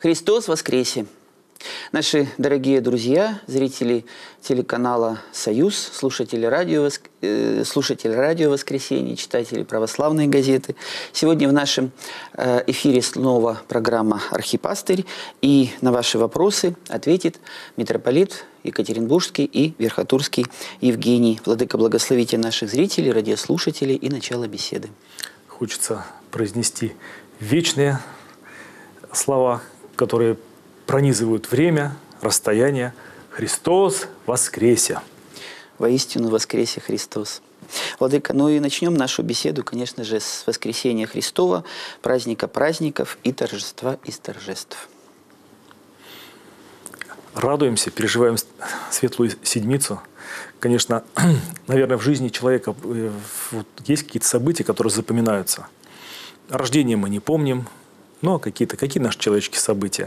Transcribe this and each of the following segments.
Христос воскресе! Наши дорогие друзья, зрители телеканала «Союз», слушатели радио «Воскресенье», читатели православной газеты. Сегодня в нашем эфире снова программа «Архипастырь». И на ваши вопросы ответит митрополит Екатеринбургский и Верхотурский Евгений. Владыка, благословите наших зрителей, радиослушателей и начало беседы. Хочется произнести вечные слова, которые пронизывают время, расстояние. Христос воскресе! Воистину воскресе Христос! Владыка, ну и начнем нашу беседу, конечно же, с воскресения Христова, праздника праздников и торжества из торжеств. Радуемся, переживаем Светлую Седмицу. Конечно, наверное, в жизни человека есть какие-то события, которые запоминаются. Рождение мы не помним, но какие наши человеческие события?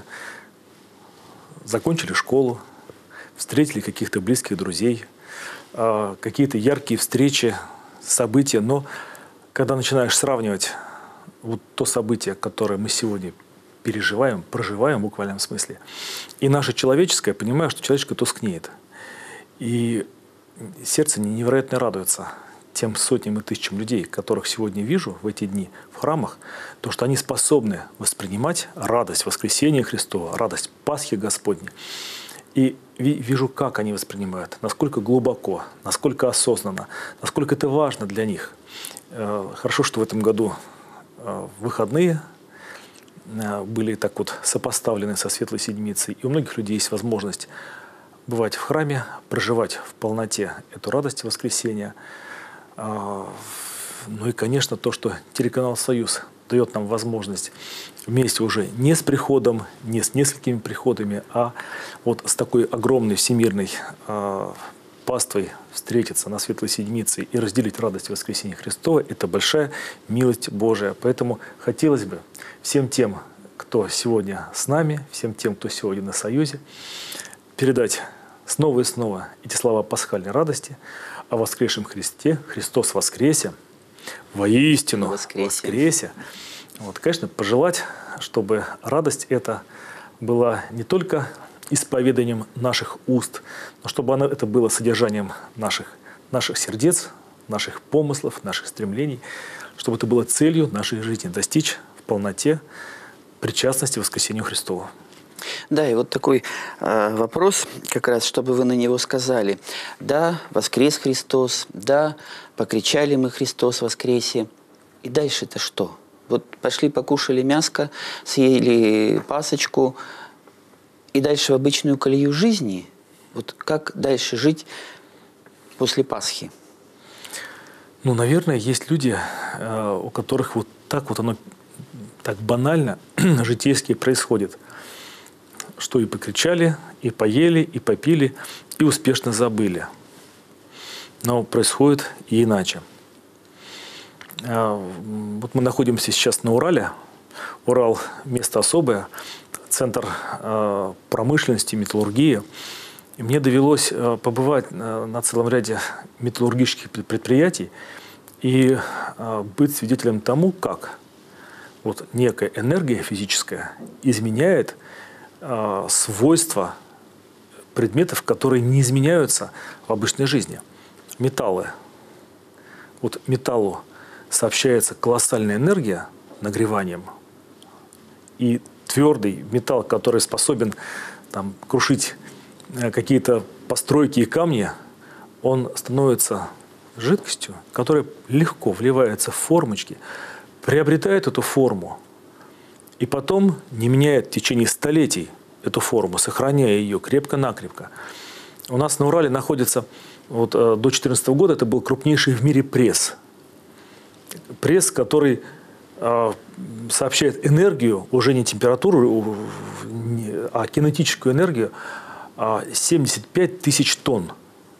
Закончили школу, встретили каких-то близких друзей, какие-то яркие встречи, события. Но когда начинаешь сравнивать вот то событие, которое мы сегодня переживаем, проживаем в буквальном смысле, и наше человеческое, понимаю, что человеческое тускнеет. И сердце невероятно радуется тем сотням и тысячам людей, которых сегодня вижу в эти дни в храмах, то, что они способны воспринимать радость воскресения Христова, радость Пасхи Господней. И вижу, как они воспринимают, насколько глубоко, насколько осознанно, насколько это важно для них. Хорошо, что в этом году выходные были так вот сопоставлены со Светлой Седмицей, и у многих людей есть возможность бывать в храме, проживать в полноте эту радость воскресения. Ну и, конечно, то, что телеканал «Союз» дает нам возможность вместе уже не с приходом, не с несколькими приходами, а вот с такой огромной всемирной паствой встретиться на Светлой Седмице и разделить радость воскресения Христова – это большая милость Божия. Поэтому хотелось бы всем тем, кто сегодня с нами, всем тем, кто сегодня на «Союзе», передать снова и снова эти слова пасхальной радости о воскресшем Христе. Христос воскресе! Воистину воскресе! Вот, конечно, пожелать, чтобы радость эта была не только исповеданием наших уст, но чтобы это было содержанием наших сердец, наших помыслов, наших стремлений, чтобы это было целью нашей жизни – достичь в полноте причастности воскресению Христову. Да, и вот такой вопрос, как раз, чтобы вы на него сказали. Да, воскрес Христос, да, покричали мы «Христос воскресе». И дальше-то что? Вот пошли, покушали мяско, съели пасочку, и дальше в обычную колею жизни. Вот как дальше жить после Пасхи? Ну, наверное, есть люди, у которых вот оно так банально, житейски происходит. Что и покричали, и поели, и попили, и успешно забыли. Но происходит и иначе. Вот мы находимся сейчас на Урале. Урал – место особое, центр промышленности, металлургии. И мне довелось побывать на целом ряде металлургических предприятий и быть свидетелем тому, как вот некая энергия физическая изменяет свойства предметов, которые не изменяются в обычной жизни. Металлы. Вот металлу сообщается колоссальная энергия нагреванием, и твердый металл, который способен крушить какие-то постройки и камни, он становится жидкостью, которая легко вливается в формочки, приобретает эту форму, и потом не меняет в течение столетий эту форму, сохраняя ее крепко-накрепко. У нас на Урале находится, до 2014 года это был крупнейший в мире пресс. Пресс, который сообщает энергию, уже не температуру, а кинетическую энергию, 75 тысяч тонн.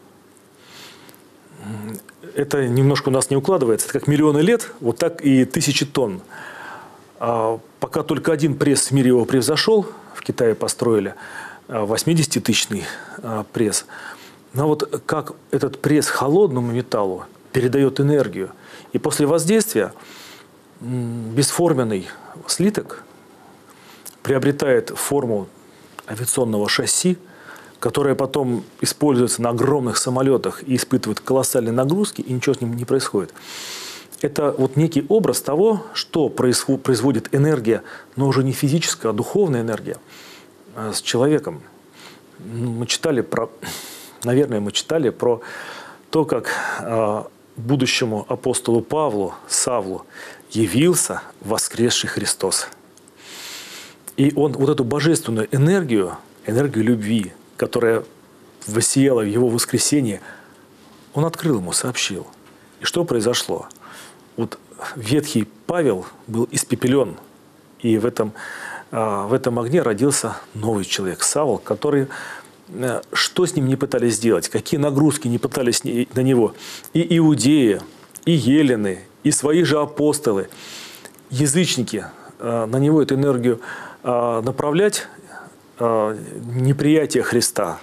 Это немножко у нас не укладывается. Это как миллионы лет, вот так и тысячи тонн. Пока только один пресс в мире его превзошел, в Китае построили 80-тысячный пресс. Но вот как этот пресс холодному металлу передает энергию. И после воздействия бесформенный слиток приобретает форму авиационного шасси, которое потом используется на огромных самолетах и испытывает колоссальные нагрузки, и ничего с ним не происходит. Это вот некий образ того, что производит энергия, но уже не физическая, а духовная энергия с человеком. Мы читали про, наверное, мы читали про то, как будущему апостолу Павлу, Савлу, явился воскресший Христос. И он вот эту божественную энергию, энергию любви, которая воссияла в его воскресенье, он открыл ему, сообщил. И что произошло? Вот ветхий Павел был испепелен, и в этом огне родился новый человек, Савл, который, что с ним не пытались сделать, какие нагрузки не пытались на него, и иудеи, и елены, и свои же апостолы, язычники, на него эту энергию направлять, неприятие Христа,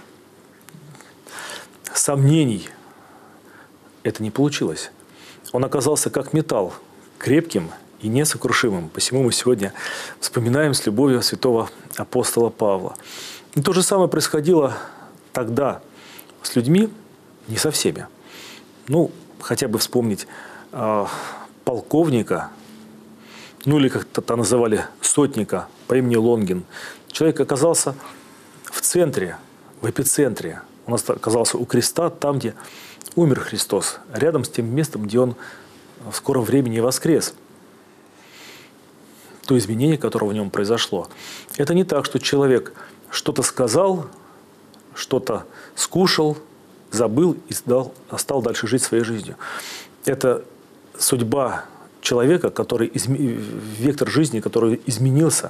сомнений, это не получилось. Он оказался как металл, крепким и несокрушимым. Посему мы сегодня вспоминаем с любовью святого апостола Павла. И то же самое происходило тогда с людьми, не со всеми. Ну, хотя бы вспомнить полковника, ну или как-то называли сотника по имени Лонгин. Человек оказался в центре, в эпицентре. Он оказался у креста, там, где умер Христос, рядом с тем местом, где он в скором времени воскрес. То изменение, которое в нем произошло. Это не так, что человек что-то сказал, что-то скушал, забыл и стал дальше жить своей жизнью. Это судьба человека, вектор жизни, который изменился,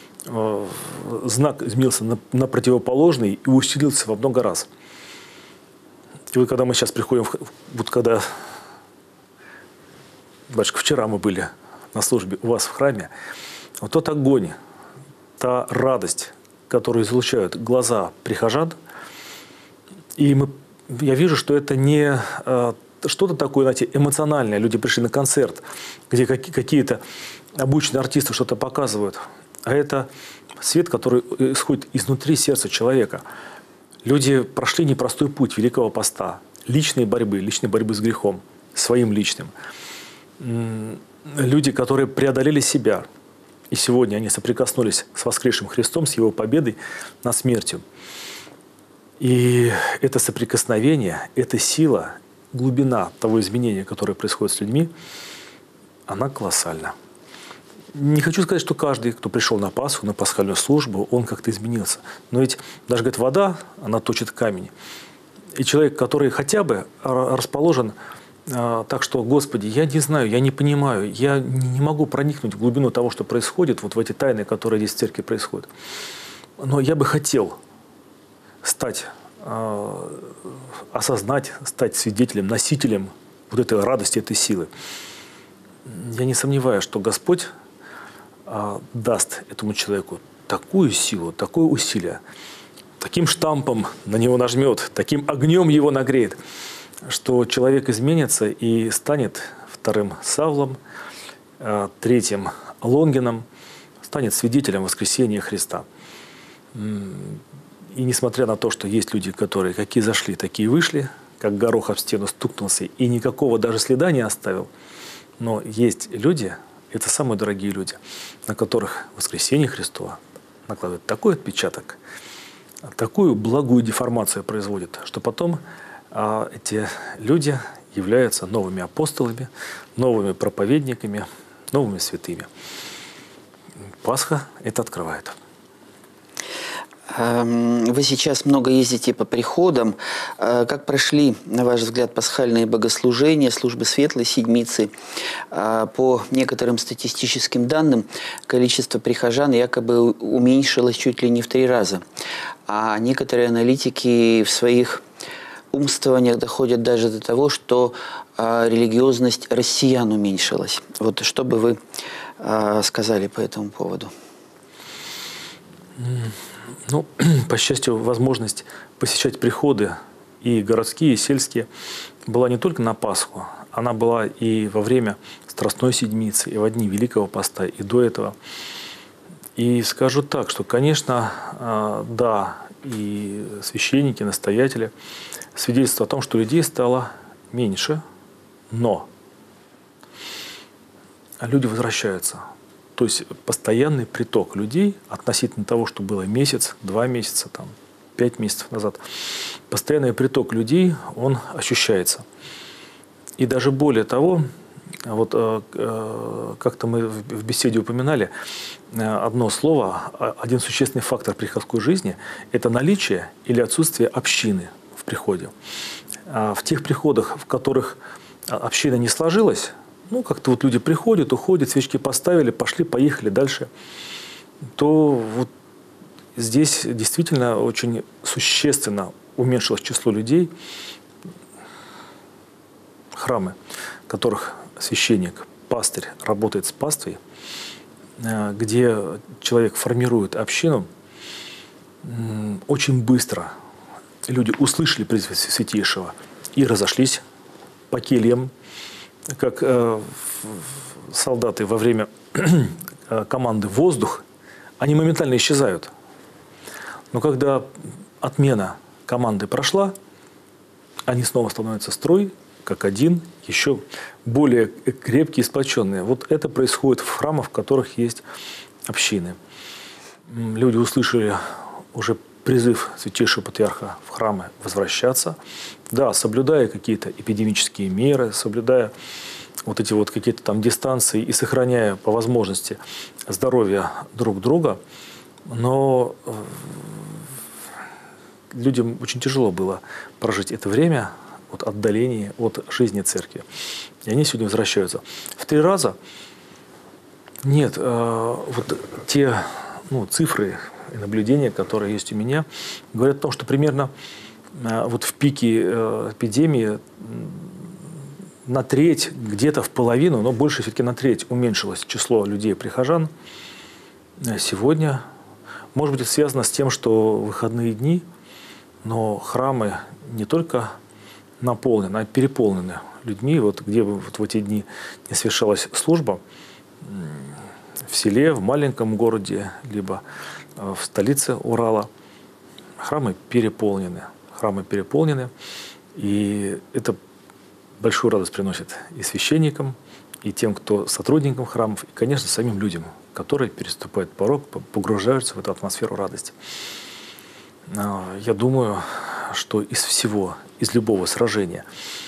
знак изменился на противоположный и усилился во много раз. И вот когда мы сейчас приходим, вот когда, батюшка, вчера мы были на службе у вас в храме, вот тот огонь, та радость, которую излучают глаза прихожан, и я вижу, что это не что-то такое, знаете, эмоциональное. Люди пришли на концерт, где какие-то обычные артисты что-то показывают, а это свет, который исходит изнутри сердца человека. Люди прошли непростой путь Великого Поста, личной борьбы с грехом, своим личным. Люди, которые преодолели себя, и сегодня они соприкоснулись с воскресшим Христом, с Его победой над смертью. И это соприкосновение, эта сила, глубина того изменения, которое происходит с людьми, она колоссальна. Не хочу сказать, что каждый, кто пришел на Пасху, на пасхальную службу, он как-то изменился. Но ведь даже, говорит, вода, она точит камень. И человек, который хотя бы расположен так, что, Господи, я не знаю, я не понимаю, я не могу проникнуть в глубину того, что происходит, вот в эти тайны, которые здесь в церкви происходят. Но я бы хотел осознать, стать свидетелем, носителем вот этой радости, этой силы. Я не сомневаюсь, что Господь даст этому человеку такую силу, такое усилие, таким штампом на него нажмет, таким огнем его нагреет, что человек изменится и станет вторым Савлом, третьим Лонгином, станет свидетелем воскресения Христа. И несмотря на то, что есть люди, которые какие зашли, такие вышли, как горох об стену стукнулся и никакого даже следа не оставил, но есть люди, это самые дорогие люди, на которых воскресение Христова накладывает такой отпечаток, такую благую деформацию производит, что потом эти люди являются новыми апостолами, новыми проповедниками, новыми святыми. Пасха это открывает. Вы сейчас много ездите по приходам. Как прошли, на ваш взгляд, пасхальные богослужения, службы Светлой Седмицы? По некоторым статистическим данным, количество прихожан якобы уменьшилось чуть ли не в 3 раза. А некоторые аналитики в своих умствованиях доходят даже до того, что религиозность россиян уменьшилась. Вот что бы вы сказали по этому поводу? Ну, по счастью, возможность посещать приходы и городские, и сельские была не только на Пасху, она была и во время Страстной Седмицы, и во дни Великого Поста, и до этого. И скажу так, что, конечно, да, и священники, настоятели свидетельствуют о том, что людей стало меньше, но люди возвращаются. То есть постоянный приток людей относительно того, что было месяц, 2 месяца, 5 месяцев назад, постоянный приток людей, он ощущается. И даже более того, вот как-то мы в беседе упоминали одно слово, один существенный фактор приходской жизни – это наличие или отсутствие общины в приходе. В тех приходах, в которых община не сложилась, ну, как-то вот люди приходят, уходят, свечки поставили, пошли, поехали дальше, то вот здесь действительно очень существенно уменьшилось число людей, храмы, в которых священник, пастырь работает с паствой, где человек формирует общину, очень быстро люди услышали призыв Святейшего и разошлись по кельям, как солдаты во время команды «Воздух», они моментально исчезают. Но когда отмена команды прошла, они снова становятся строй, как один, еще более крепкие и сплоченные. Вот это происходит в храмах, в которых есть общины. Люди услышали уже призыв Святейшего Патриарха в храмы возвращаться, да, соблюдая какие-то эпидемические меры, соблюдая вот эти вот какие-то там дистанции и сохраняя по возможности здоровье друг друга, но людям очень тяжело было прожить это время от отдаления от жизни церкви. И они сегодня возвращаются. В 3 раза нет, вот те цифры и наблюдения, которые есть у меня, говорят о том, что примерно вот в пике эпидемии на треть, где-то в половину, но больше все-таки на треть уменьшилось число людей-прихожан. Сегодня, может быть, это связано с тем, что выходные дни, но храмы не только наполнены, а переполнены людьми. Вот где бы вот в эти дни не совершалась служба, в селе, в маленьком городе, либо в столице Урала, храмы переполнены. Храмы переполнены, и это большую радость приносит и священникам, и тем, кто сотрудникам храмов, и, конечно, самим людям, которые переступают порог, погружаются в эту атмосферу радости. Я думаю, что из всего, из любого сражения,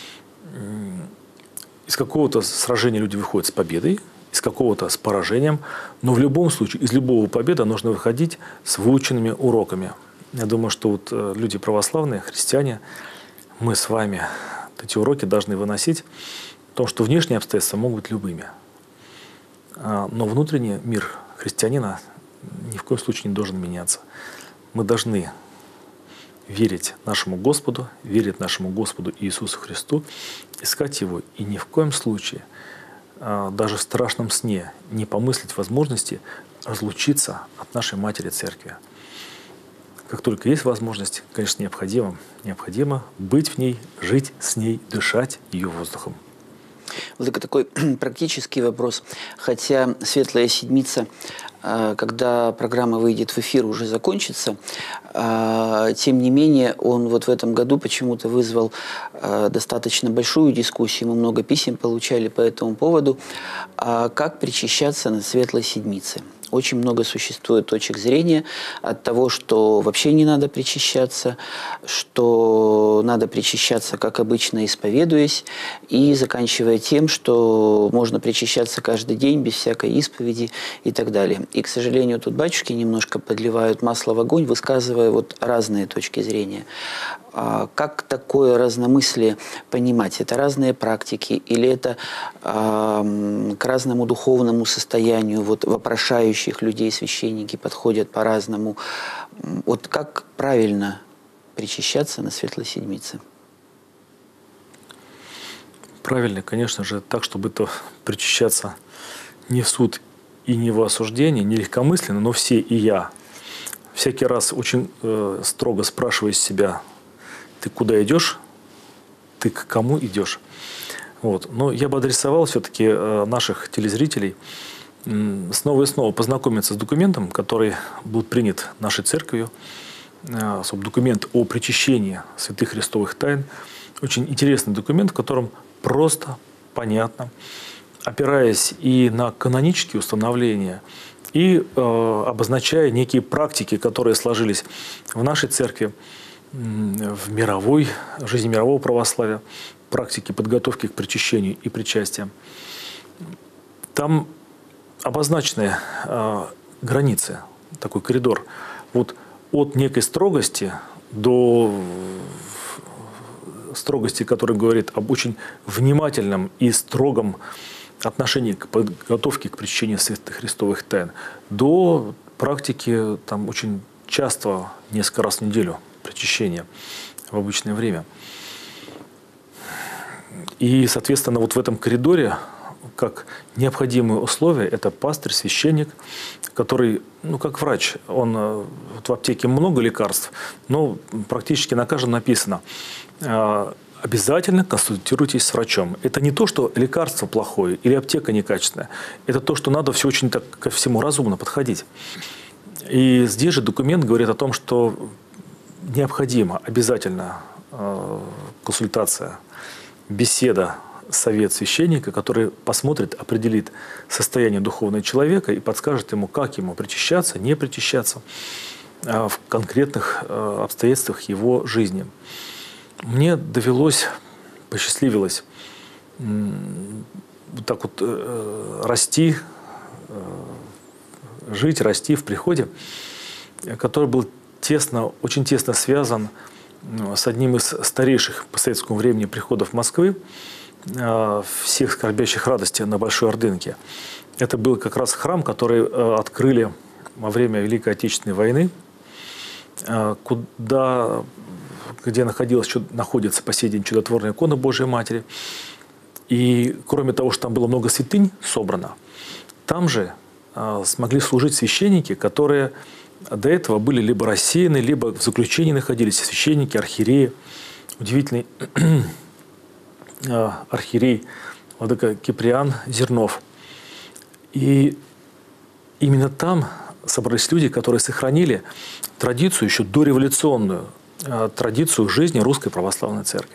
из какого-то сражения люди выходят с победой, из какого-то с поражением, но в любом случае из любого победы нужно выходить с выученными уроками. Я думаю, что вот люди православные, христиане, мы с вами эти уроки должны выносить, потому что внешние обстоятельства могут быть любыми. Но внутренний мир христианина ни в коем случае не должен меняться. Мы должны верить нашему Господу Иисусу Христу, искать Его и ни в коем случае, даже в страшном сне, не помыслить возможности разлучиться от нашей Матери Церкви. Как только есть возможность, конечно, необходимо быть в ней, жить с ней, дышать ее воздухом. Вот такой практический вопрос. Хотя Светлая Седмица, когда программа выйдет в эфир, уже закончится, тем не менее, он вот в этом году почему-то вызвал достаточно большую дискуссию. Мы много писем получали по этому поводу. Как причащаться на Светлой Седмице? Очень много существует точек зрения от того, что вообще не надо причащаться, что надо причащаться, как обычно, исповедуясь, и заканчивая тем, что можно причащаться каждый день без всякой исповеди и так далее. И, к сожалению, тут батюшки немножко подливают масло в огонь, высказывая вот разные точки зрения. Как такое разномыслие понимать? Это разные практики или это к разному духовному состоянию вот вопрошающих людей священники подходят по-разному? Вот как правильно причащаться на Светлой Седмице? Правильно, конечно же, так, чтобы это причащаться не в суд и не в осуждение, не легкомысленно, но все и я. Всякий раз очень строго спрашиваю себя: ты куда идешь? Ты к кому идешь? Вот. Но я бы адресовал все-таки наших телезрителей снова и снова познакомиться с документом, который был принят нашей церковью, документ о причащении святых христовых тайн. Очень интересный документ, в котором просто, понятно, опираясь и на канонические установления, и обозначая некие практики, которые сложились в нашей церкви, в мировой жизни мирового православия, практики подготовки к причащению и причастию. Там обозначены границы, такой коридор, вот от некой строгости до строгости, которая говорит об очень внимательном и строгом отношении к подготовке к причащению святых христовых тайн, до практики там очень часто, несколько раз в неделю, причащения в обычное время. И, соответственно, вот в этом коридоре, как необходимые условия, это пастырь, священник, который, как врач, он вот в аптеке много лекарств, но практически на каждом написано: обязательно консультируйтесь с врачом. Это не то, что лекарство плохое или аптека некачественная. Это то, что надо все очень так ко всему разумно подходить. И здесь же документ говорит о том, что необходимо обязательно консультация, беседа, совет священника, который посмотрит, определит состояние духовного человека и подскажет ему, как ему причащаться, не причащаться в конкретных обстоятельствах его жизни. Мне довелось, посчастливилось вот так вот расти, жить, расти в приходе, который был очень тесно связан с одним из старейших по советскому времени приходов Москвы, всех скорбящих радости на Большой Ордынке. Это был как раз храм, который открыли во время Великой Отечественной войны, где находится по сей день чудотворная икона Божией Матери. И кроме того, что там было много святынь собрано, там же смогли служить священники, которые до этого были либо рассеяны, либо в заключении находились, священники, архиереи. Удивительный архиерей владыка Киприан Зернов. И именно там собрались люди, которые сохранили традицию, еще дореволюционную, традицию жизни Русской Православной Церкви.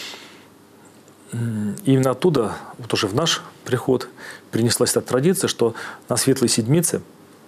И именно оттуда, вот уже в наш приход, принеслась эта традиция, что на Светлой Седмице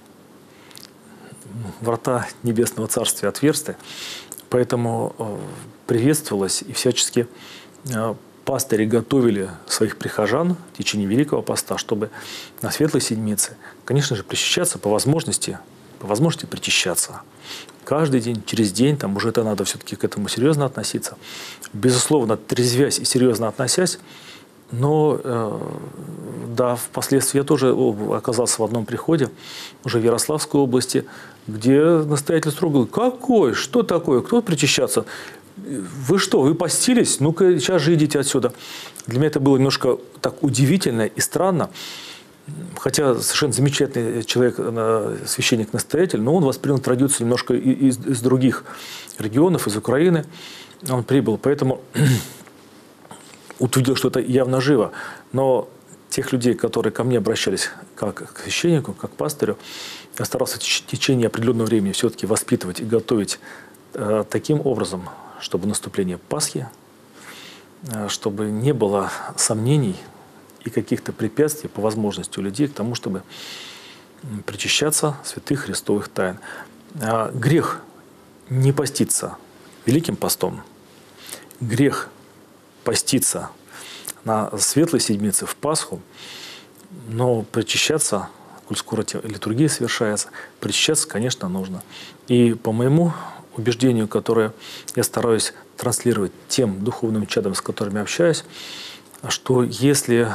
врата Небесного Царствия отверсты, поэтому приветствовалось и всячески пастыри готовили своих прихожан в течение Великого Поста, чтобы на Светлой Седмице, конечно же, причащаться по возможности причащаться. Каждый день, через день, там уже это надо все-таки к этому серьезно относиться. Безусловно, трезвясь и серьезно относясь, но да, впоследствии я тоже оказался в одном приходе, уже в Ярославской области, где настоятель строго говорит: какой, что такое, кто причащаться? Вы что, вы постились? Ну-ка, сейчас же идите отсюда. Для меня это было немножко так удивительно и странно. Хотя совершенно замечательный человек, священник-настоятель, но он воспринял традицию немножко из других регионов, из Украины. Он прибыл, поэтому увидел, что это явно живо. Но тех людей, которые ко мне обращались как к священнику, как к пастырю, я старался в течение определенного времени все-таки воспитывать и готовить таким образом, чтобы наступление Пасхи, чтобы не было сомнений и каких-то препятствий по возможности у людей к тому, чтобы причащаться святых христовых тайн. Грех не поститься Великим постом, грех поститься на Светлой Седмице в Пасху, но причащаться, коль скоро литургия совершается, причащаться, конечно, нужно. И по моему убеждению, которое я стараюсь транслировать тем духовным чадам, с которыми общаюсь, что если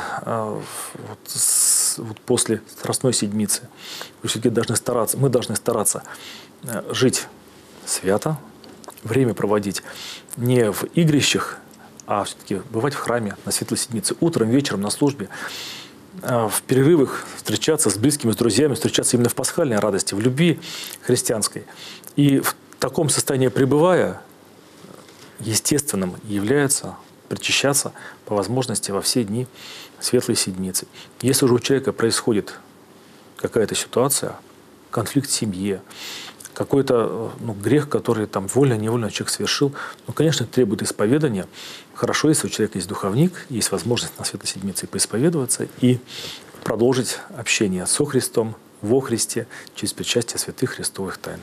вот после Страстной Седмицы мы все-таки должны стараться жить свято, время проводить не в игрищах, а все-таки бывать в храме на Светлой Седмице, утром, вечером на службе, в перерывах встречаться с близкими, с друзьями, встречаться именно в пасхальной радости, в любви христианской. И в таком состоянии пребывая, естественным является причащаться по возможности во все дни Светлой Седмицы. Если уже у человека происходит какая-то ситуация, конфликт в семье, какой-то грех, который там вольно-невольно человек совершил, конечно, это требует исповедания. Хорошо, если у человека есть духовник, есть возможность на Светлой Седмице поисповедоваться и продолжить общение со Христом, во Христе, через причастие святых христовых тайн.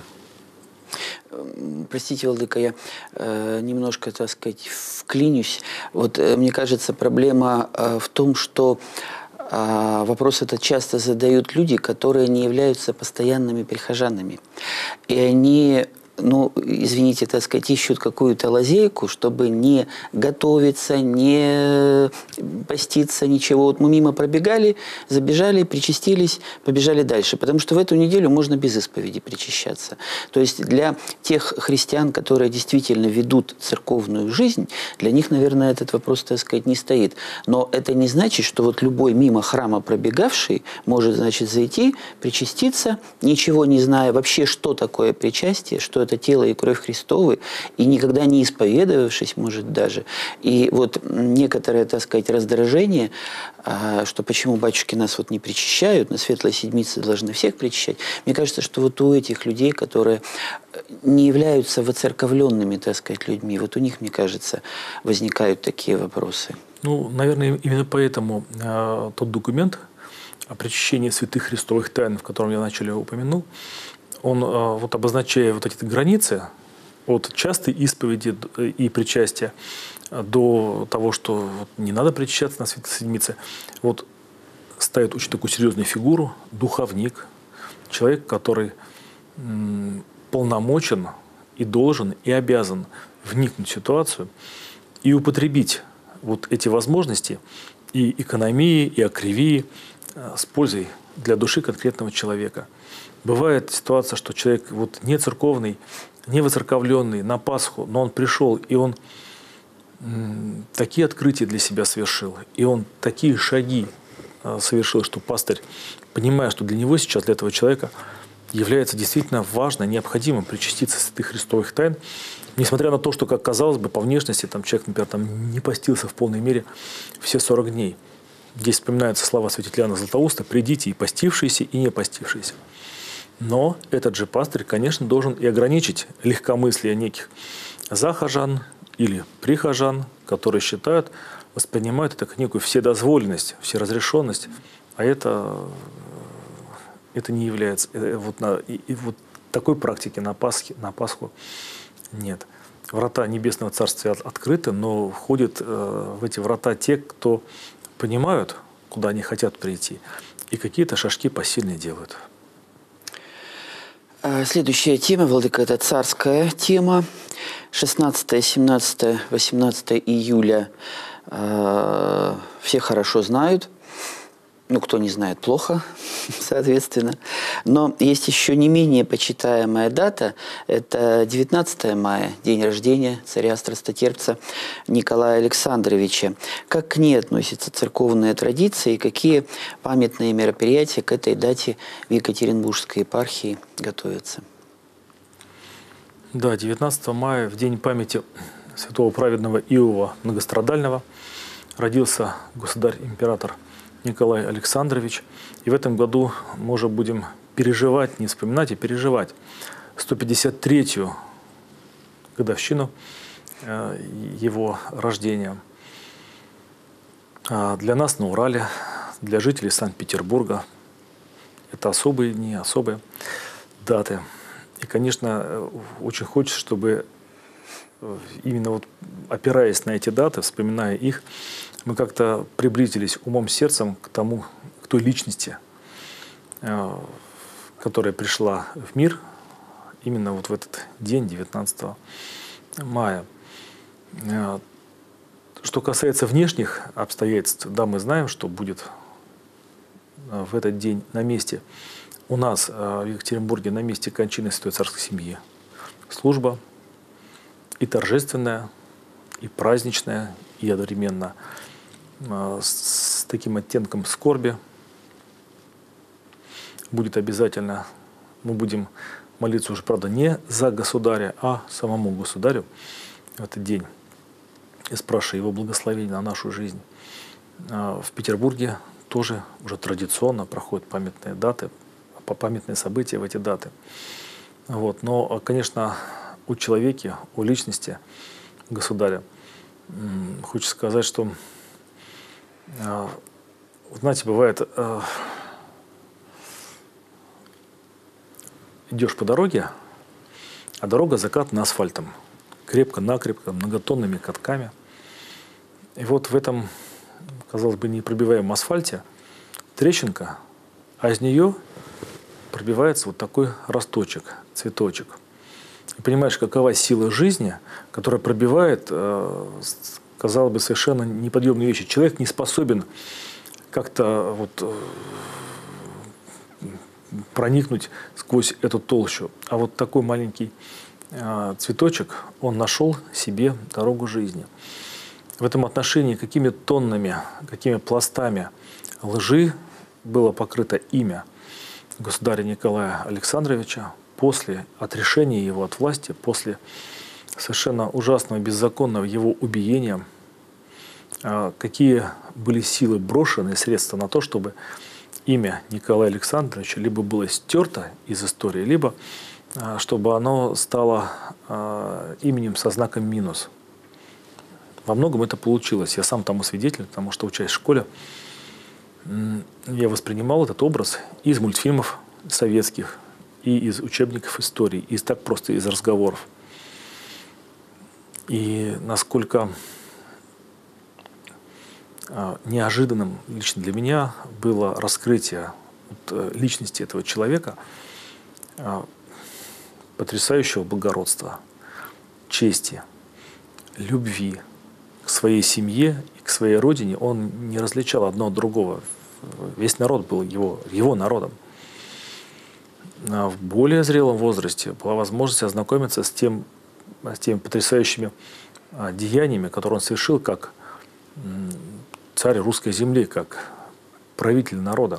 Простите, владыка, я немножко, так сказать, вклинюсь. Вот мне кажется, проблема в том, что вопрос этот часто задают люди, которые не являются постоянными прихожанами. И они, извините, так сказать, ищут какую-то лазейку, чтобы не готовиться, не поститься, ничего. Вот мы мимо пробегали, забежали, причастились, побежали дальше. Потому что в эту неделю можно без исповеди причащаться. То есть для тех христиан, которые действительно ведут церковную жизнь, для них, наверное, этот вопрос, так сказать, не стоит. Но это не значит, что вот любой мимо храма пробегавший может, значит, зайти, причаститься, ничего не зная вообще, что такое причастие, что это тело и кровь Христовы, и никогда не исповедовавшись, может, даже. И вот некоторое, так сказать, раздражение, что почему батюшки нас вот не причащают, на Светлой Седмице должны всех причащать. Мне кажется, что вот у этих людей, которые не являются воцерковленными, так сказать, людьми, вот у них, мне кажется, возникают такие вопросы. Наверное, именно поэтому тот документ о причащении святых христовых тайн, в котором я вначале упомянул, он, вот обозначая вот эти границы от частой исповеди и причастия до того, что не надо причащаться на Светлой Седмице, вот ставит очень такую серьезную фигуру, духовник, человек, который полномочен и должен, и обязан вникнуть в ситуацию и употребить вот эти возможности и экономии, и акривии с пользой для души конкретного человека. Бывает ситуация, что человек вот не церковный, не воцерковленный на Пасху, но он пришел, и он такие открытия для себя совершил, и он такие шаги совершил, что пастырь, понимая, что для него сейчас, для этого человека, является действительно важно, необходимым причаститься святых христовых тайн, несмотря на то, что, как казалось бы, по внешности там, человек, например, не постился в полной мере все 40 дней. Здесь вспоминаются слова святителя Иоанна Златоуста: «Придите и постившиеся, и не постившиеся». Но этот же пастырь, конечно, должен и ограничить легкомыслие неких захожан или прихожан, которые считают, воспринимают это как некую вседозволенность, вседазрешенность, а это не является. Вот такой практики на Пасху нет. Врата Небесного Царствия открыты, но входят в эти врата те, кто понимают, куда они хотят прийти, и какие-то шажки посильные делают. Следующая тема, владыка, это царская тема. 16, 17, 18 июля все хорошо знают. Кто не знает, плохо, соответственно. Но есть еще не менее почитаемая дата. Это 19 мая, день рождения царя страстотерпца Николая Александровича. Как к ней относятся церковные традиции и какие памятные мероприятия к этой дате в Екатеринбургской епархии готовятся? Да, 19 мая, в день памяти святого праведного Иова Многострадального, родился государь-император Николай Александрович. И в этом году мы уже будем переживать, не вспоминать, а переживать 153-ю годовщину его рождения. Для нас на Урале, для жителей Санкт-Петербурга это особые дни, особые даты. И, конечно, очень хочется, чтобы именно вот опираясь на эти даты, вспоминая их, мы как-то приблизились умом, сердцем к той личности, которая пришла в мир именно вот в этот день, 19 мая. Что касается внешних обстоятельств, да, мы знаем, что будет в этот день на месте у нас в Екатеринбурге, на месте кончины Святой Царской семьи, служба и торжественная, и праздничная, и одновременно с таким оттенком скорби. Будет обязательно, мы будем молиться уже, правда, не за государя, а самому государю в этот день, и спрашивая его благословения на нашу жизнь. В Петербурге тоже уже традиционно проходят памятные даты, памятные события в эти даты. Вот. Но, конечно, у человека, у личности государя, хочется сказать, что, знаете, бывает, идешь по дороге, а дорога закатана асфальтом, крепко-накрепко, многотонными катками. И вот в этом, казалось бы, непробиваемом асфальте трещинка, а из нее пробивается вот такой росточек, цветочек. И понимаешь, какова сила жизни, которая пробивает, казалось бы, совершенно неподъемные вещи. Человек не способен как-то вот проникнуть сквозь эту толщу. А вот такой маленький цветочек, он нашел себе дорогу жизни. В этом отношении какими тоннами, какими пластами лжи было покрыто имя государя Николая Александровича после отрешения его от власти, после совершенно ужасного, беззаконного его убиения, какие были силы брошены, средства на то, чтобы имя Николая Александровича либо было стерто из истории, либо чтобы оно стало именем со знаком минус. Во многом это получилось. Я сам тому свидетель, потому что, учась в школе, я воспринимал этот образ из мультфильмов советских, и из учебников истории, и так просто из разговоров. И насколько неожиданным лично для меня было раскрытие личности этого человека, потрясающего благородства, чести, любви к своей семье и к своей родине. Он не различал одно от другого. Весь народ был его народом. В более зрелом возрасте была возможность ознакомиться с теми потрясающими деяниями, которые он совершил как царь русской земли, как правитель народа.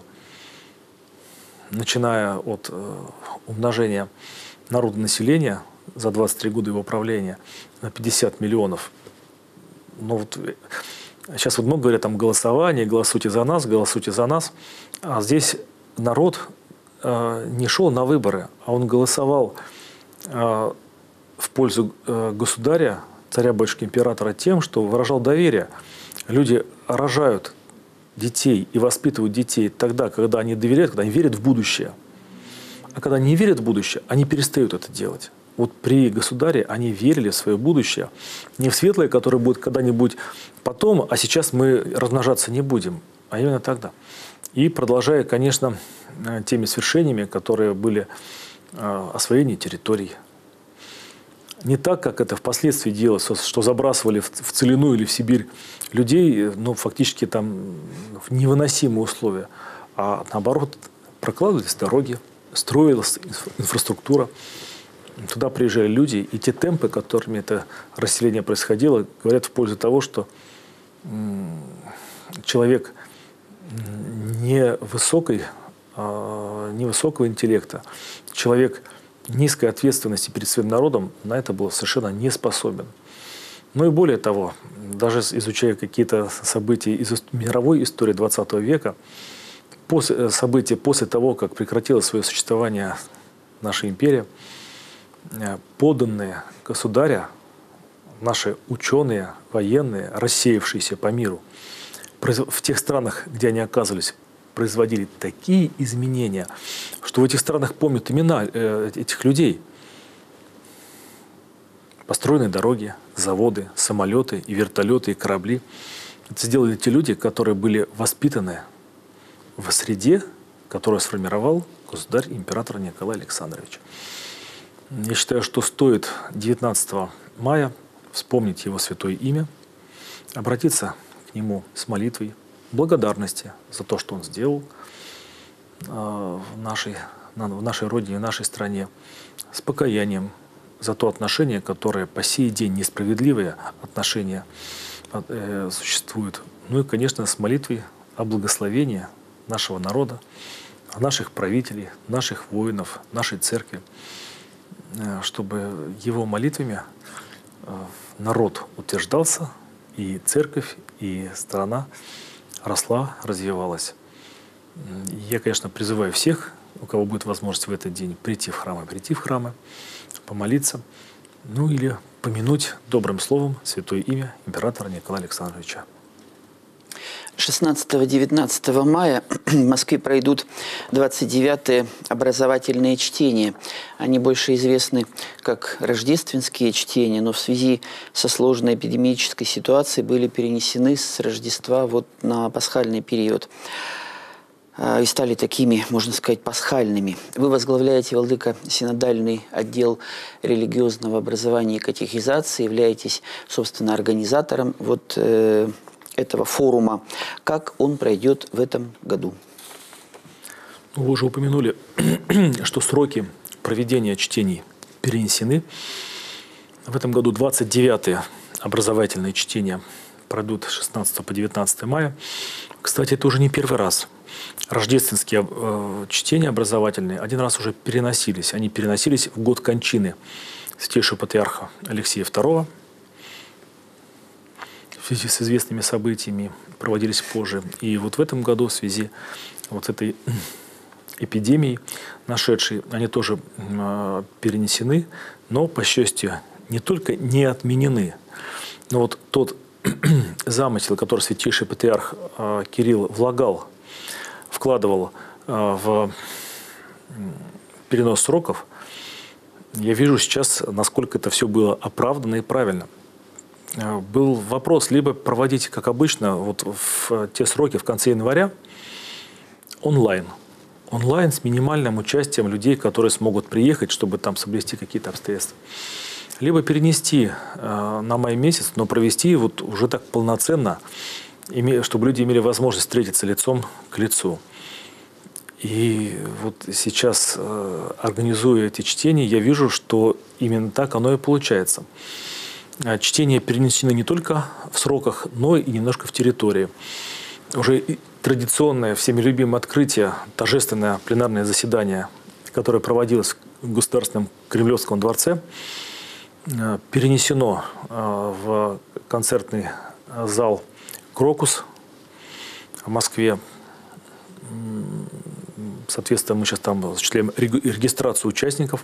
Начиная от умножения народонаселения за 23 года его правления на 50 миллионов. Но вот сейчас вот много говорят там голосование, голосуйте за нас, голосуйте за нас. А здесь народ не шел на выборы, а он голосовал в пользу государя, царя-батюшки императора тем, что выражал доверие. Люди рожают детей и воспитывают детей тогда, когда они доверяют, когда они верят в будущее. А когда не верят в будущее, они перестают это делать. Вот при государе они верили в свое будущее. Не в светлое, которое будет когда-нибудь потом, а сейчас мы размножаться не будем, а именно тогда. И продолжая, конечно, теми свершениями, которые были освоение территорий. Не так, как это впоследствии делалось, что забрасывали в Целину или в Сибирь людей, ну, фактически там в невыносимые условия, а наоборот, прокладывались дороги, строилась инфраструктура. Туда приезжали люди, и те темпы, которыми это расселение происходило, говорят в пользу того, что человек невысокого интеллекта, человек низкой ответственности перед своим народом на это был совершенно не способен. Ну и более того, даже изучая какие-то события из мировой истории XX века, события после того, как прекратило свое существование наша империя, подданные государя, наши ученые, военные, рассеявшиеся по миру, в тех странах, где они оказывались, производили такие изменения, что в этих странах помнят имена этих людей. Построенные дороги, заводы, самолеты и вертолеты, и корабли. Это сделали те люди, которые были воспитаны в среде, которую сформировал государь-император Николай Александрович. Я считаю, что стоит 19 мая вспомнить его святое имя, обратиться к нему с молитвой, благодарности за то, что он сделал в нашей родине, в нашей стране, с покаянием за то отношение, которое по сей день несправедливое отношение существует. Ну и, конечно, с молитвой о благословении нашего народа, наших правителей, наших воинов, нашей церкви, чтобы его молитвами народ утверждался, и церковь, и страна росла, развивалась. Я, конечно, призываю всех у кого будет возможность в этот день прийти в храмы, помолиться, ну или помянуть добрым словом святое имя императора Николая Александровича. 16-19 мая в Москве пройдут 29-е образовательные чтения. Они больше известны как рождественские чтения, но в связи со сложной эпидемической ситуацией были перенесены с Рождества вот на пасхальный период. И стали такими, можно сказать, пасхальными. Вы возглавляете, владыка, синодальный отдел религиозного образования и катехизации, являетесь, собственно, организатором вот этого форума. Как он пройдет в этом году? Вы уже упомянули, что сроки проведения чтений перенесены. В этом году 29-е образовательные чтения пройдут с 16 по 19 мая. Кстати, это уже не первый раз. Рождественские чтения образовательные один раз уже переносились. Они переносились в год кончины святейшего патриарха Алексея II. В связи с известными событиями проводились позже. И вот в этом году в связи вот этой эпидемией нашедшей, они тоже перенесены, но, по счастью, не только не отменены, но вот тот замысел, который святейший патриарх Кирилл вкладывал в перенос сроков, я вижу сейчас, насколько это все было оправдано и правильно. Был вопрос либо проводить, как обычно, вот в те сроки в конце января онлайн с минимальным участием людей, которые смогут приехать, чтобы там соблюсти какие-то обстоятельства. Либо перенести на май месяц, но провести вот уже так полноценно, чтобы люди имели возможность встретиться лицом к лицу. И вот сейчас, организуя эти чтения, я вижу, что именно так оно и получается. Чтения перенесены не только в сроках, но и немножко в территории. Уже традиционное, всеми любимое открытие, торжественное пленарное заседание, которое проводилось в Государственном Кремлевском дворце, перенесено в концертный зал «Крокус» в Москве. Соответственно, мы сейчас там осуществляем регистрацию участников.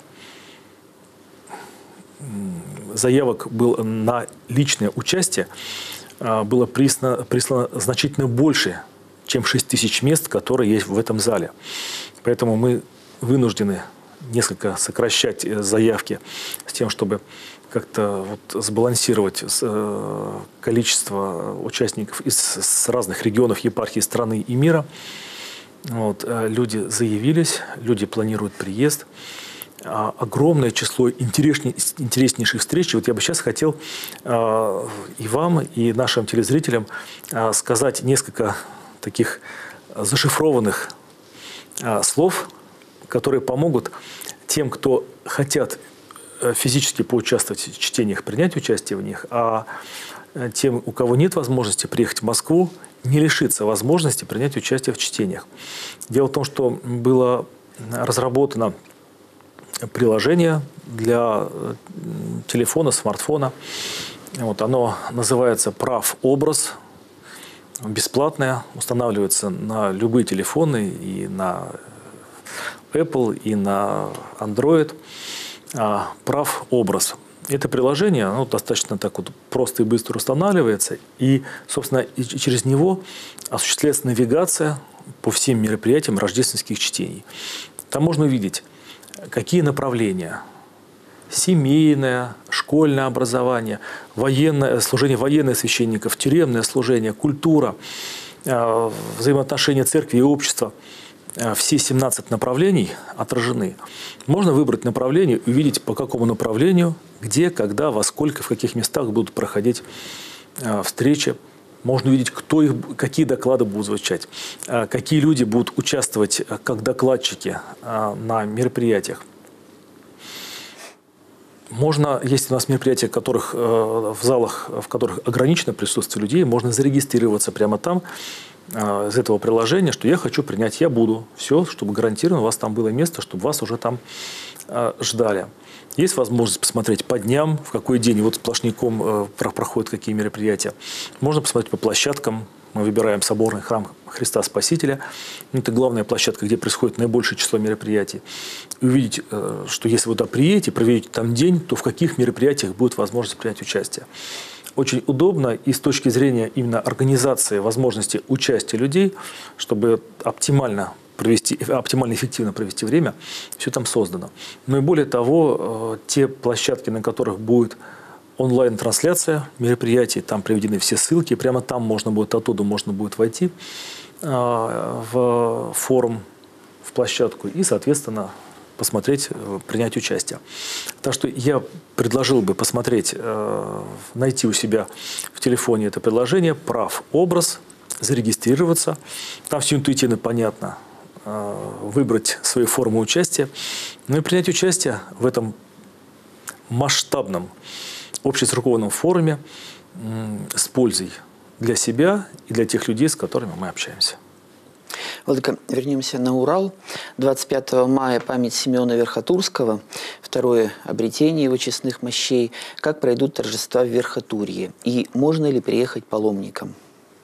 Заявок было на личное участие было прислано значительно больше, чем 6 тысяч мест, которые есть в этом зале. Поэтому мы вынуждены несколько сокращать заявки с тем, чтобы как-то вот сбалансировать количество участников с разных регионов, епархий страны и мира. Вот, люди заявились, люди планируют приезд. Огромное число интереснейших встреч. Вот я бы сейчас хотел и вам, и нашим телезрителям сказать несколько таких зашифрованных слов, которые помогут тем, кто хотят физически поучаствовать в чтениях, принять участие в них, а тем, у кого нет возможности приехать в Москву, не лишиться возможности принять участие в чтениях. Дело в том, что было разработано приложение для телефона, смартфона. Вот, оно называется «Прав-образ». Бесплатное, устанавливается на любые телефоны, и на Apple, и на Android. «Прав-образ». Это приложение, оно достаточно так вот просто и быстро устанавливается, и, собственно, через него осуществляется навигация по всем мероприятиям рождественских чтений. Там можно увидеть, какие направления: семейное, школьное образование, военное, служение военных священников, тюремное служение, культура, взаимоотношения церкви и общества. Все 17 направлений отражены. Можно выбрать направление и увидеть, по какому направлению, где, когда, во сколько, в каких местах будут проходить встречи. Можно увидеть, какие доклады будут звучать, какие люди будут участвовать как докладчики на мероприятиях. Можно, есть у нас мероприятия, в залах, в которых ограничено присутствие людей, можно зарегистрироваться прямо там, из этого приложения, что я хочу принять, я буду. Все, чтобы гарантированно у вас там было место, чтобы вас уже там ждали. Есть возможность посмотреть по дням, в какой день вот сплошняком проходят какие мероприятия. Можно посмотреть по площадкам. Мы выбираем соборный храм Христа Спасителя. Это главная площадка, где происходит наибольшее число мероприятий. И увидеть, что если вы туда приедете, проведете там день, то в каких мероприятиях будет возможность принять участие. Очень удобно и с точки зрения именно организации возможности участия людей, чтобы оптимально эффективно провести время, все там создано. Но и более того, те площадки, на которых будет онлайн-трансляция мероприятий, там приведены все ссылки, прямо там оттуда можно будет войти в форум, в площадку и, соответственно, посмотреть, принять участие. Так что я предложил бы посмотреть, найти у себя в телефоне это приложение «Прав образ», зарегистрироваться. Там все интуитивно понятно. Выбрать свои формы участия, ну и принять участие в этом масштабном общецерковном форуме с пользой для себя и для тех людей, с которыми мы общаемся. Владыка, вернемся на Урал. 25 мая память Симеона Верхотурского, второе обретение его честных мощей. Как пройдут торжества в Верхотурье? И можно ли приехать паломникам?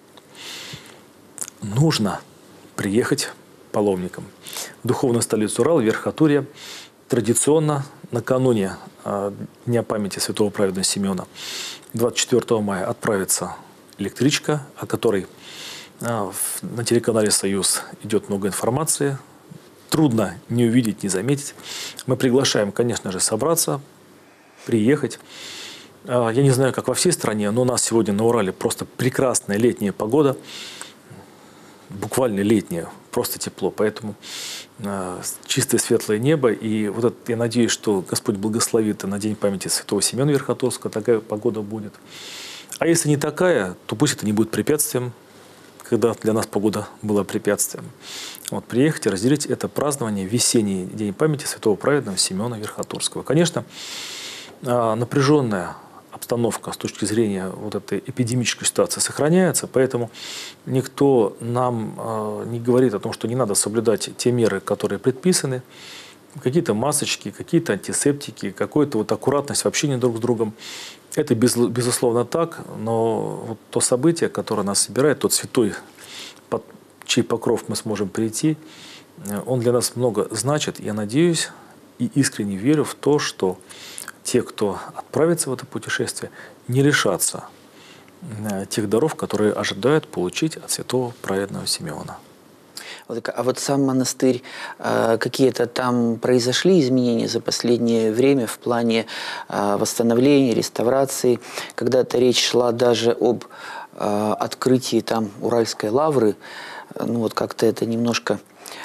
Нужно приехать паломникам. В духовную столицу Урала, Верхотурье, традиционно накануне Дня памяти святого праведного Симеона 24 мая отправится электричка, о которой на телеканале «Союз» идет много информации. Трудно не увидеть, не заметить. Мы приглашаем, конечно же, собраться, приехать. Я не знаю, как во всей стране, но у нас сегодня на Урале просто прекрасная летняя погода. Буквально летняя, просто тепло. Поэтому чистое светлое небо. И вот это, я надеюсь, что Господь благословит на День памяти святого Симеона Верхотурского. Такая погода будет. А если не такая, то пусть это не будет препятствием, когда для нас погода была препятствием. Вот, приехать и разделить это празднование, весенний День памяти святого праведного Симеона Верхотурского. Конечно, напряженная обстановка с точки зрения вот этой эпидемической ситуации сохраняется, поэтому никто нам не говорит о том, что не надо соблюдать те меры, которые предписаны. Какие-то масочки, какие-то антисептики, какая-то вот аккуратность в общении друг с другом. Это безусловно так, но вот то событие, которое нас собирает, тот святой, под чей покров мы сможем прийти, он для нас много значит. Я надеюсь и искренне верю в то, что те, кто отправится в это путешествие, не лишатся тех даров, которые ожидают получить от святого праведного Симеона. А вот сам монастырь, какие-то там произошли изменения за последнее время в плане восстановления, реставрации? Когда-то речь шла даже об открытии там Уральской лавры. Ну вот как-то это немножко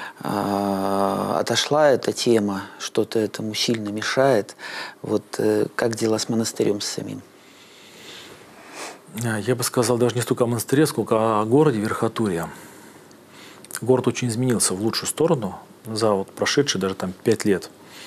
отошла эта тема, что-то этому сильно мешает. Вот как дела с монастырем с самим? Я бы сказал даже не столько о монастыре, сколько о городе Верхотурье. Город очень изменился в лучшую сторону за вот прошедшие даже там 5 лет.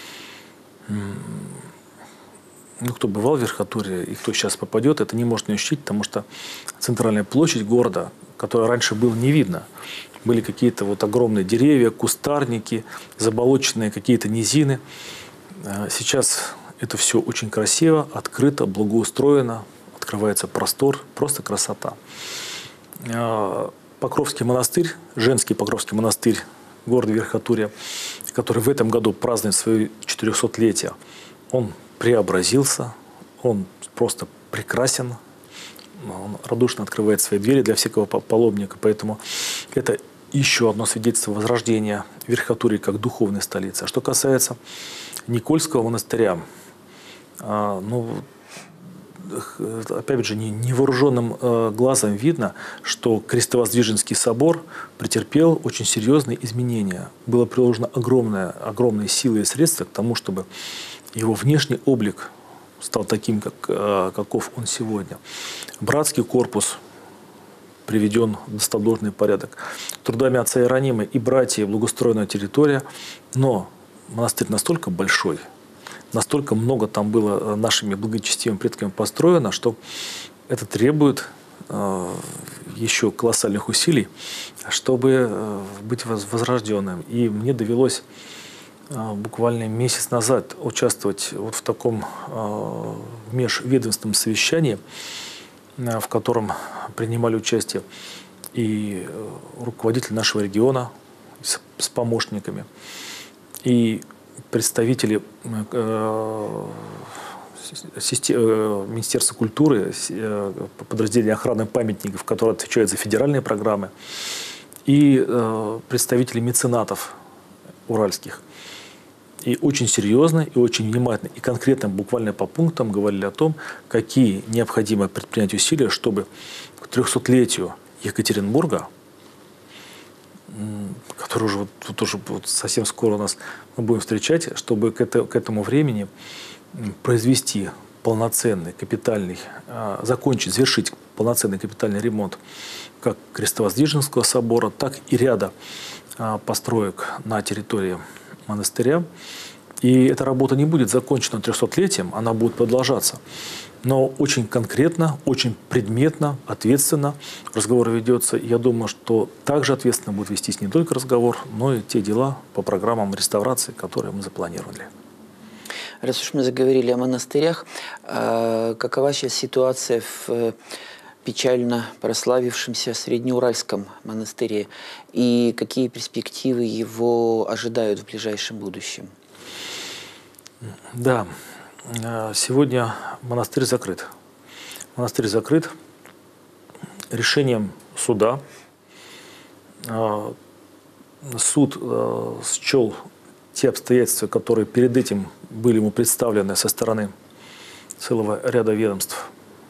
Ну, кто бывал в Верхотурье и кто сейчас попадет, это не может не ощутить, потому что центральная площадь города, которая раньше было не видно, были какие-то вот огромные деревья, кустарники, заболоченные какие-то низины. Сейчас это все очень красиво, открыто, благоустроено, открывается простор, просто красота. Покровский монастырь, женский Покровский монастырь города Верхотурья, который в этом году празднует свое 400-летие, он преобразился, он просто прекрасен, он радушно открывает свои двери для всякого паломника, поэтому это еще одно свидетельство возрождения Верхотурья как духовной столицы. А что касается Никольского монастыря, ну, опять же, невооруженным глазом видно, что Крестовоздвиженский собор претерпел очень серьезные изменения. Было приложено огромные силы и средства к тому, чтобы его внешний облик стал таким, каков он сегодня. Братский корпус приведен в достодолжный порядок. Трудами отца Иеронима и братья благоустроенная территория, но монастырь настолько большой, настолько много там было нашими благочестивыми предками построено, что это требует еще колоссальных усилий, чтобы быть возрожденным. И мне довелось буквально месяц назад участвовать вот в таком межведомственном совещании, в котором принимали участие и руководитель нашего региона с помощниками, и представители Министерства культуры, подразделения охраны памятников, которые отвечают за федеральные программы, и представители меценатов уральских. И очень серьезно, и очень внимательно, и конкретно, буквально по пунктам говорили о том, какие необходимо предпринять усилия, чтобы к 300-летию Екатеринбурга, который уже, тут уже совсем скоро у нас мы будем встречать, чтобы к этому времени произвести полноценный капитальный, завершить полноценный капитальный ремонт как Крестовоздвиженского собора, так и ряда построек на территории монастыря. И эта работа не будет закончена 300-летием, она будет продолжаться. Но очень конкретно, очень предметно, ответственно разговор ведется. Я думаю, что также ответственно будет вестись не только разговор, но и те дела по программам реставрации, которые мы запланировали. Раз уж мы заговорили о монастырях, какова сейчас ситуация в печально прославившемся Среднеуральском монастыре и какие перспективы его ожидают в ближайшем будущем? Да, сегодня монастырь закрыт. Монастырь закрыт решением суда. Суд счел те обстоятельства, которые перед этим были ему представлены со стороны целого ряда ведомств,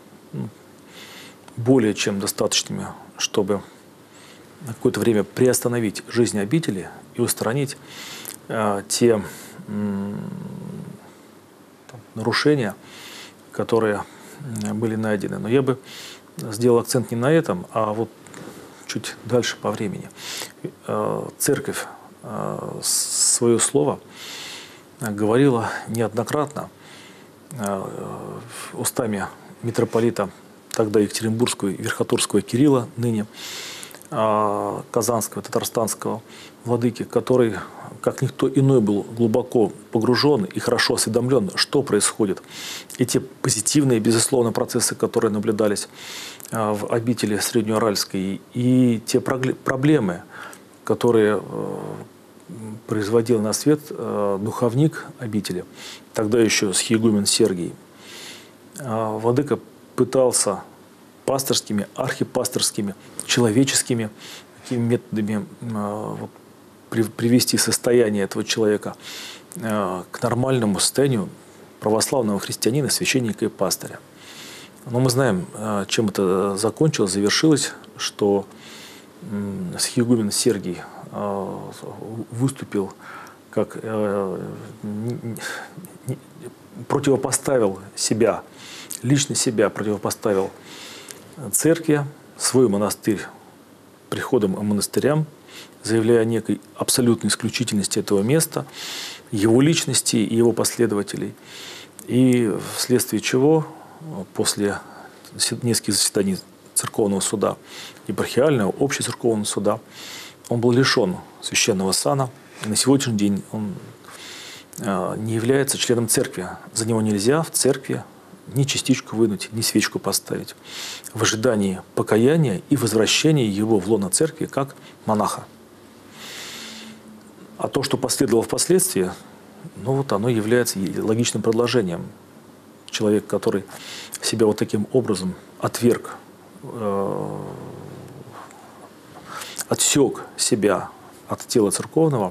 более чем достаточными, чтобы на какое-то время приостановить жизнь обители и устранить те нарушения, которые были найдены. Но я бы сделал акцент не на этом, а вот чуть дальше по времени. Церковь свое слово говорила неоднократно устами митрополита тогда Екатеринбургского и Верхотурского Кирилла, ныне Казанского, Татарстанского владыки, который, как никто иной, был глубоко погружен и хорошо осведомлен, что происходит. И те позитивные, безусловно, процессы, которые наблюдались в обители Среднеуральской, и те проблемы, которые производил на свет духовник обители, тогда еще схиегумен Сергий. Владыка пытался пасторскими, архипасторскими, человеческими такими методами привести состояние этого человека к нормальному состоянию православного христианина, священника и пастыря. Но мы знаем, чем это закончилось, завершилось, что схиегумен Сергий выступил как противопоставил себя, лично себя противопоставил церкви, свой монастырь приходам и монастырям, заявляя о некой абсолютной исключительности этого места, его личности и его последователей. И вследствие чего после нескольких заседаний церковного суда, епархиального, общецерковного суда, он был лишен священного сана. И на сегодняшний день он не является членом церкви. За него нельзя в церкви ни частичку вынуть, ни свечку поставить. В ожидании покаяния и возвращения его в лоно церкви как монаха. А то, что последовало впоследствии, ну вот оно является логичным продолжением. Человек, который себя вот таким образом отверг, отсек себя от тела церковного,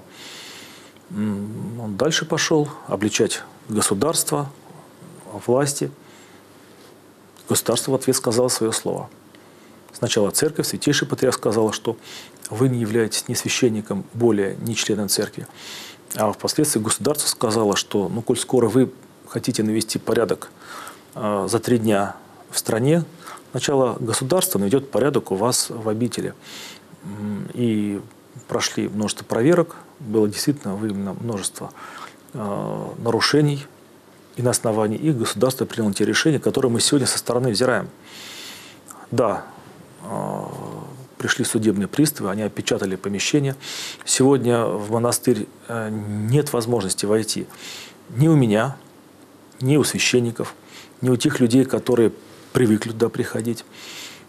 он дальше пошел обличать государство, власти. Государство в ответ сказало свое слово. Сначала церковь, святейший патриарх сказал, что вы не являетесь ни священником, более ни членом церкви. А впоследствии государство сказало, что, ну, коль скоро вы хотите навести порядок за 3 дня в стране, сначала государство наведет порядок у вас в обители. И прошли множество проверок, было действительно выявлено множество нарушений, и на основании их государство приняло те решения, которые мы сегодня со стороны взираем. Да, пришли судебные приставы, они опечатали помещение. Сегодня в монастырь нет возможности войти ни у меня, ни у священников, ни у тех людей, которые привыкли туда приходить.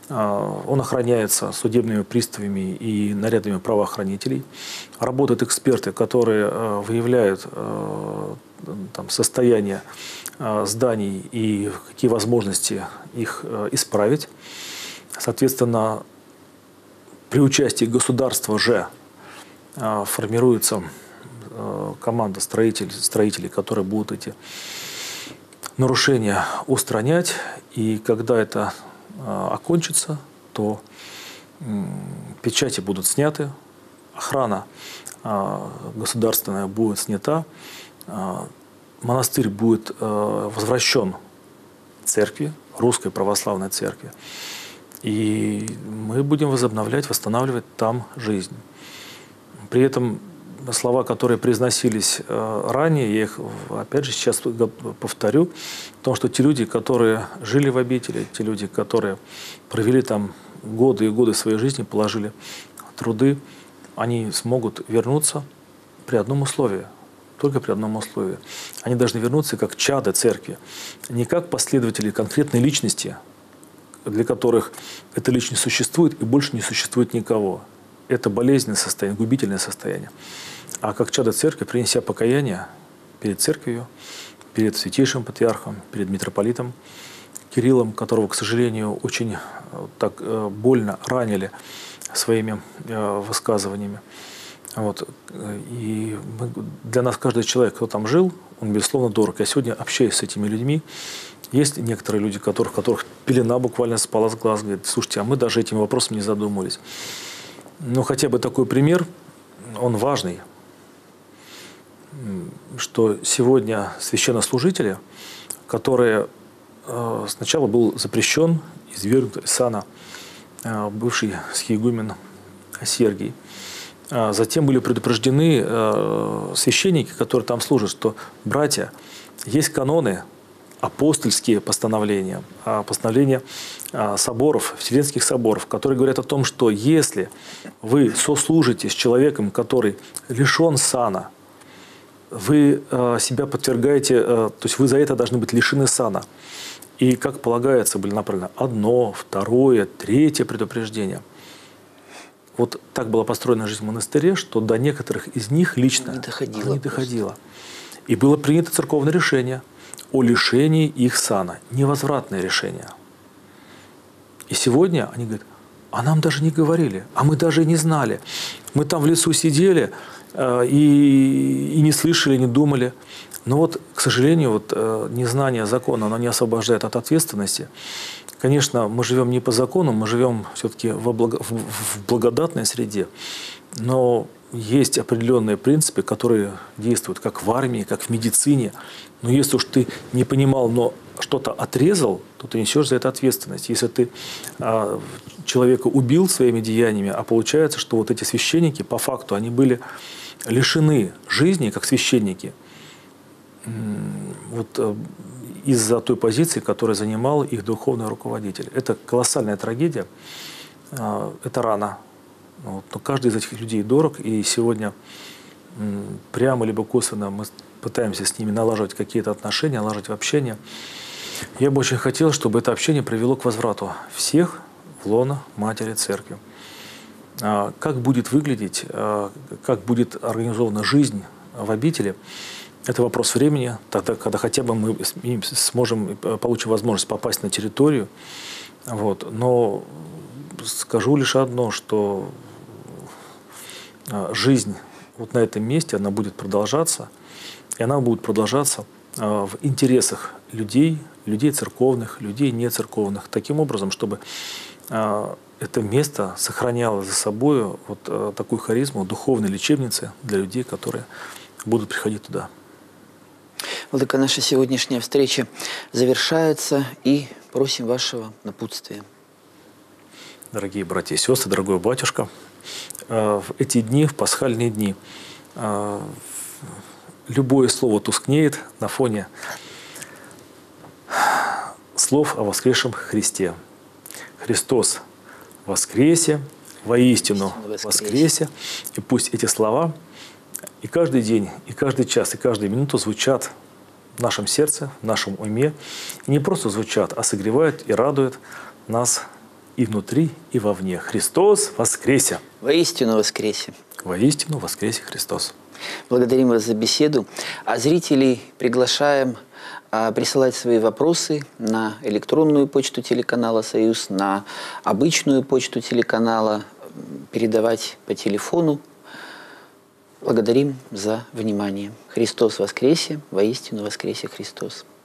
Он охраняется судебными приставами и нарядами правоохранителей. Работают эксперты, которые выявляют там, состояние зданий и какие возможности их исправить. Соответственно, при участии государства же формируется команда строителей, которые будут эти нарушения устранять. И когда это окончится, то печати будут сняты, охрана государственная будет снята, монастырь будет возвращен церкви, русской православной церкви, и мы будем возобновлять, восстанавливать там жизнь. При этом слова, которые произносились ранее, я их опять же сейчас повторю, о том, что те люди, которые жили в обители, те люди, которые провели там годы и годы своей жизни, положили труды, они смогут вернуться при одном условии, только при одном условии. Они должны вернуться как чада церкви, не как последователи конкретной личности, для которых эта личность существует и больше не существует никого. Это болезненное состояние, губительное состояние. А как чадо церкви, принеся покаяние перед церковью, перед святейшим патриархом, перед митрополитом Кириллом, которого, к сожалению, очень так больно ранили своими высказываниями. Вот. И для нас каждый человек, кто там жил, он, безусловно, дорог. Я сегодня общаюсь с этими людьми. Есть некоторые люди, которых пелена буквально спала с глаз. Говорят: слушайте, а мы даже этими вопросами не задумывались. Ну, хотя бы такой пример, он важный, что сегодня священнослужители, которые сначала был запрещен, извергнут из сана бывший схиегумен Сергий, затем были предупреждены священники, которые там служат, что, братья, есть каноны, апостольские постановления, постановления соборов, вселенских соборов, которые говорят о том, что если вы сослужите с человеком, который лишен сана, вы себя подвергаете, то есть вы за это должны быть лишены сана. И, как полагается, были направлены одно, второе, третье предупреждение. Вот так была построена жизнь в монастыре, что до некоторых из них лично не доходило. И было принято церковное решение о лишении их сана. Невозвратное решение. И сегодня они говорят: а нам даже не говорили, а мы даже и не знали. Мы там в лесу сидели и не слышали, не думали. Но вот, к сожалению, вот, незнание закона, оно не освобождает от ответственности. Конечно, мы живем не по закону, мы живем все-таки в благодатной среде. Но есть определенные принципы, которые действуют как в армии, как в медицине. Но если уж ты не понимал, но что-то отрезал, то ты несешь за это ответственность. Если ты человека убил своими деяниями, а получается, что вот эти священники, по факту, они были лишены жизни, как священники, вот из-за той позиции, которую занимал их духовный руководитель. Это колоссальная трагедия, это рана. Вот. Но каждый из этих людей дорог, и сегодня прямо либо косвенно мы пытаемся с ними налаживать какие-то отношения, налаживать общение. Я бы очень хотел, чтобы это общение привело к возврату всех в лоно Матери Церкви. Как будет выглядеть, как будет организована жизнь в обители, это вопрос времени, тогда, когда хотя бы мы сможем, получим возможность попасть на территорию. Вот. Но скажу лишь одно, что жизнь вот на этом месте, она будет продолжаться, и она будет продолжаться в интересах людей, людей церковных, людей нецерковных, таким образом, чтобы это место сохраняло за собой вот такую харизму духовной лечебницы для людей, которые будут приходить туда. Владыка, наша сегодняшняя встреча завершается, и просим вашего напутствия. Дорогие братья и сестры, дорогой батюшка, в эти дни, в пасхальные дни, любое слово тускнеет на фоне слов о воскресшем Христе. Христос воскресе, воистину воскресе. И пусть эти слова и каждый день, и каждый час, и каждую минуту звучат в нашем сердце, в нашем уме. И не просто звучат, а согревают и радуют нас и внутри, и вовне. Христос воскресе! Воистину воскресе! Воистину воскресе Христос! Благодарим вас за беседу. А зрителей приглашаем присылать свои вопросы на электронную почту телеканала «Союз», на обычную почту телеканала, передавать по телефону. Благодарим за внимание. Христос воскресе! Воистину воскресе Христос!